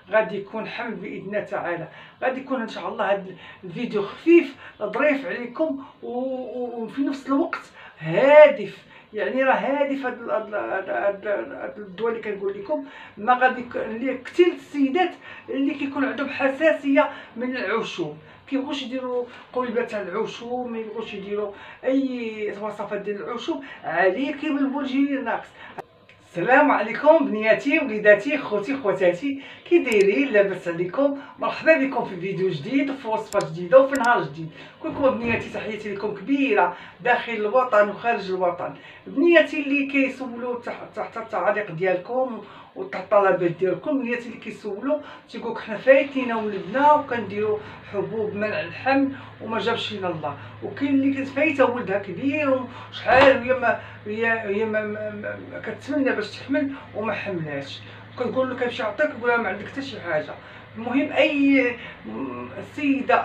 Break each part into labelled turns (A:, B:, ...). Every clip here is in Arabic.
A: غادي يكون حمل باذن الله تعالى. غادي يكون ان شاء الله هذا الفيديو خفيف ظريف عليكم وفي نفس الوقت هادف. يعني راه هادف هاد الدواء اللي كنقول لكم. ما غادي كثير السيدات اللي كيكون عندهم حساسيه من العشوب، كيبغوش يديروا قلبه تاع العشوب، ما يبغوش يديروا اي وصفات ديال العشوب، عليكم بالفولجيناكس. السلام عليكم بنياتي وليداتي خوتي خواتاتي، كي دايرين؟ لاباس عليكم؟ مرحبا بكم في فيديو جديد وفي وصفه جديده وفي نهار جديد. كلكم بنياتي تحياتي لكم كبيره داخل الوطن وخارج الوطن. بنياتي اللي كيسولوا تحت التعاليق ديالكم وتحت الطلبات ديالكم، بنياتي اللي كيسولوا تيقولوا حنا فايتينا ولدنا وكنديروا حبوب منع الحمل وما جابش لنا الله، وكاين اللي فايته ولدها كبير وشحال هي ما كتمنى باش تحمل وما حملاتش، كنقول له كنمشي نعطيك يقول لها ما عندك حتى شي حاجه. المهم اي سيده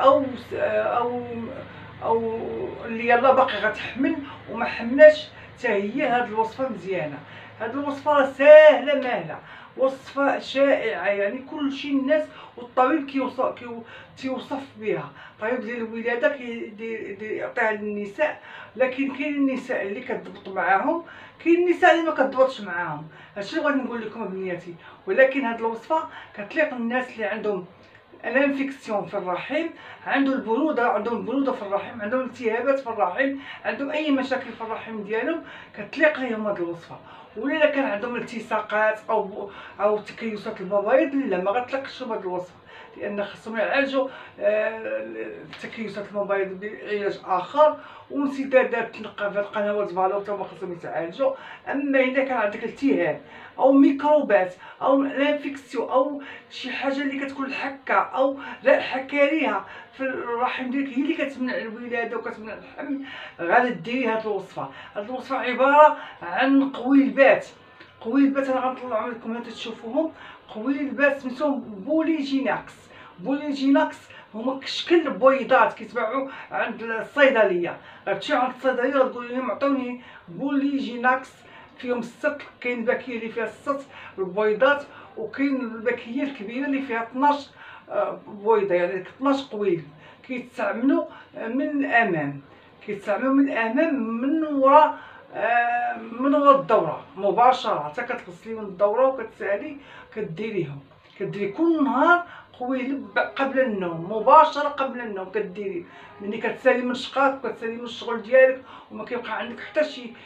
A: او اللي يلا باقي غتحمل وما حملاتش، حتى هي هاد الوصفه مزيانه. هاد الوصفه ساهله ماهله، وصفه شائعه، يعني كلشي الناس، والطبيب كيوصف بها. طبيب ديال الولاده يعطيها للنساء، لكن كاين النساء اللي كتضبط معاهم، كاين النساء اللي ما كتضبطش معاهم. هادشي اللي غادي نقول لكم بنياتي. ولكن هاد الوصفه كتليق الناس اللي عندهم الانفيكسيون في الرحم، عندهم البروده في الرحم، عندهم التهابات في الرحم، عندهم اي مشاكل في الرحم ديالهم، كتليق لهم هاد الوصفه. ولا كان عندهم التصاقات او تكيسات المبايض، لا ما غتلقش بهاد الوصفه، لان خصهم يعالجوا تكيسات المبايض بعلاج اخر، وانسدادات في القنوات الفالوطه هما خصهم يتعالجوا. اما اذا كان عندك التهاب او ميكروبات او الانفيكسيون او شي حاجه اللي كتكون الحكه او رائحه كريهه في الرحم ديالك هي اللي كتمنع الولاده وكتمنع الحمل، غادي ديري هاد الوصفه. هاد الوصفه عباره عن قويلبات. انا غنطلع لكم هاد تشوفوهم. قويلبات سميتهم بوليجيناكس. هما كشكل بويضات كيتباعوا عند الصيدليه. غتمشي عند الصيدليه غتقول لهم عطوني بوليجيناكس فيهم 6. كاين الباكيه اللي فيها 6 البويضات، وكاين الباكيه الكبيره اللي فيها 12 بويضه، يعني 12 قويل. كيتستعملوا من الامام، من وراء الدوره مباشره، حتى كتغسلي من الدوره وكتسالي كديري كل نهار قويلب قبل النوم، مباشره قبل النوم كديري. ملي كتسالي من شقاك وكتسالي من الشغل ديالك وما كيبقى عندك حتى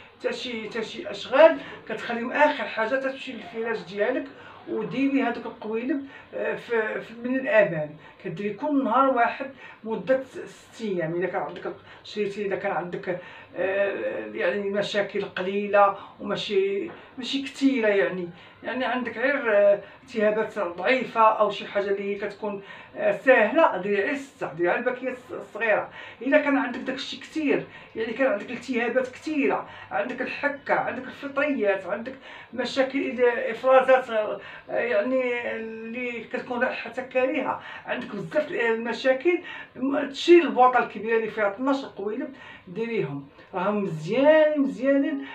A: شي اشغال، كتخليهم اخر حاجه تمشي للفراش ديالك وديري هذوك القويلب من الامام. كديري كل نهار واحد مده 6 ايام. اذا كان عندك شريتي، اذا كان عندك يعني مشاكل قليله وماشي كثيره، يعني عندك غير التهابات ضعيفه او شي حاجه اللي كتكون ساهله، ديري غير 6، ديري على الباكيه الصغيره. اذا كان عندك داكشي كثير، يعني كان عندك التهابات كثيره، عندك الحكه، عندك الفطريات، عندك مشاكل افرازات يعني اللي كتكون ريحتها كريهه، عندك بزاف المشاكل، تشري البوطه الكبيره اللي فيها 12 قويلب ديريهم، راهم مزيانين.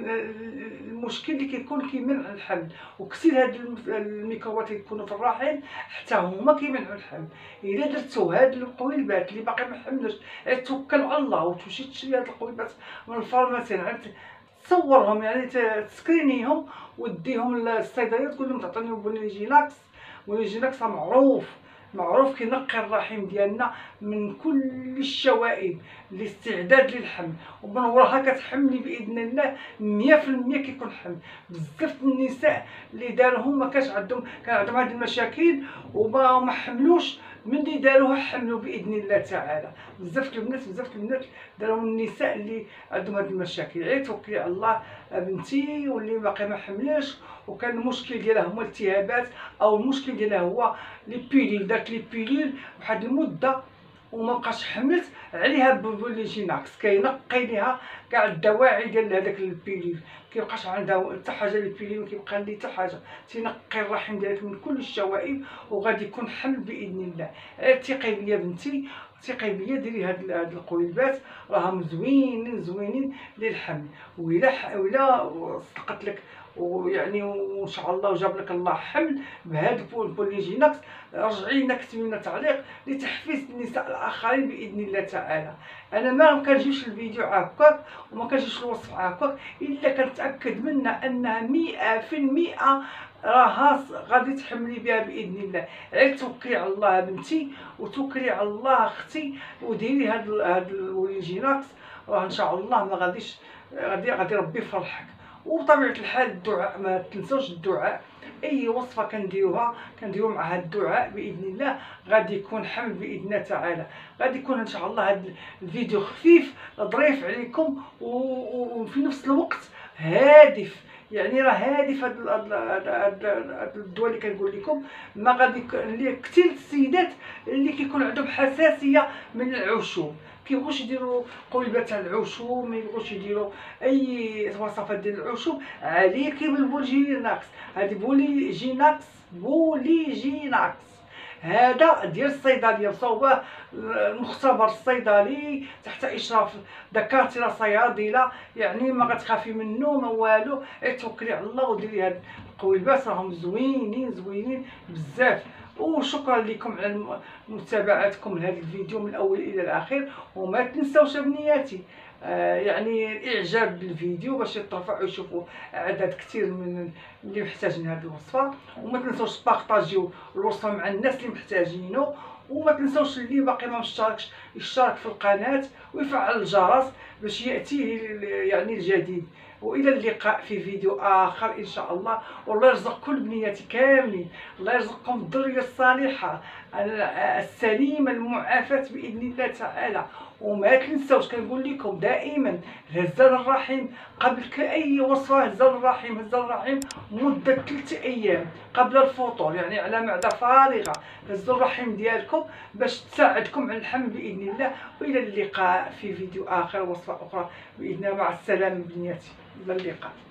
A: المشكل اللي كيكون كيمنع الحمل، وكثير هاد الميكروبات اللي كيكونوا في الرحم حتى هما كيمنعوا الحمل. الا درتو هاد القويلبات اللي باقي ما حملش، توكل على الله وتمشي تشري هاد القويلبات من الفارماسي، تصورهم، يعني تسكرينيهم وديهم للصيدليه تقول لهم تعطوني بوليجيناكس معروف كينقي الرحم ديالنا من كل الشوائب لاستعداد للحمل، ومن وراها كتحملي باذن الله 100% كيكون حمل. بزاف النساء اللي داروهم ما كانش عندهم، كان عندهم هذه المشاكل وما حملوش، ملي داروها حملوا باذن الله تعالى. بزاف البنات داروهم النساء اللي عندهم هذه المشاكل. غير توكلي على الله بنتي، واللي باقي ما حملش وكان المشكل ديالها هما الالتهابات او المشكل ديالها هو لي بيليل، دارت لي بيليل واحد المده وما بقاش حملت، عليها بوليجيناكس كينقي ليها كاع الدواعي ديال هذاك البيليل، كيبقاش عندها حتى حاجه للبيليل، ما كيبقى لي حتى حاجه، تينقي الرحم ديالك من كل الشوائب وغادي يكون حمل باذن الله. ثقي بيا بنتي، ثقي بيا، ديري هاد القويلبات راهم زوينين للحمل. وإلا صدقت لك ويعني وان شاء الله وجاب لك الله حمل بهذا البوليجيناكس. رجعي لنا كتبي لنا تعليق لتحفيز النساء الاخرين باذن الله تعالى. انا ما كنجيبش الفيديو هكاك وما كنجيبش الوصف هكاك الا كنتاكد منها انها 100% راها غادي تحملي بها باذن الله. غير توكلي على الله بنتي وتوكلي على الله اختي وديري هاد البوليجيناكس، راه ان شاء الله ما غاديش غادي ربي يفرحك. وبطبيعه الحال الدعاء، ما تنسوش الدعاء. اي وصفه كنديروها معها الدعاء باذن الله غادي يكون حمل باذن الله تعالى. غادي يكون ان شاء الله هذا الفيديو خفيف ظريف عليكم وفي نفس الوقت هادف. يعني راه هادف هاد الدواء اللي كنقول لكم. ما غادي اللي كثير السيدات اللي كيكون عندهم حساسيه من العشوب، كيبغوش يديروا قلبه تاع العشوب، ما يبغوش يديروا اي وصفات ديال العشوب، عليكي بالبوليجيناكس. هذه بوليجيناكس هذا ديال الصيدليه، مصوبه المختبر الصيدلي تحت اشراف دكاتره صيادله، يعني ما غتخافي منه ما والو. توكلي على الله وديري هاد القويبات راهم زوينين بزاف. وشكرا لكم على متابعتكم لهذا الفيديو من الاول الى الاخير. وما تنساوش بنياتي يعني الاعجاب بالفيديو باش يترفعوا يشوفوا عدد كثير من اللي محتاجين هذه الوصفه. وما تنساوش تبارطاجيو الوصفه مع الناس اللي محتاجينه. وما تنساوش اللي باقي ما مشتركش يشترك في القناه ويفعل الجرس باش ياتيه يعني الجديد. والى اللقاء في فيديو اخر ان شاء الله. والله يرزق كل بنياتي كاملين، الله يرزقكم الذريه الصالحه السليمه المعافاه باذن الله تعالى. وما تنساوش كنقول لكم دائما الهزال الرحيم قبل اي وصفه. هزال الرحيم مده 3 ايام قبل الفطور، يعني على معده فارغه. هزوا الرحيم ديالكم باش تساعدكم على الحمل باذن الله. والى اللقاء في فيديو اخر وصفه اخرى باذن الله. مع السلامه بنياتي، الى اللقاء.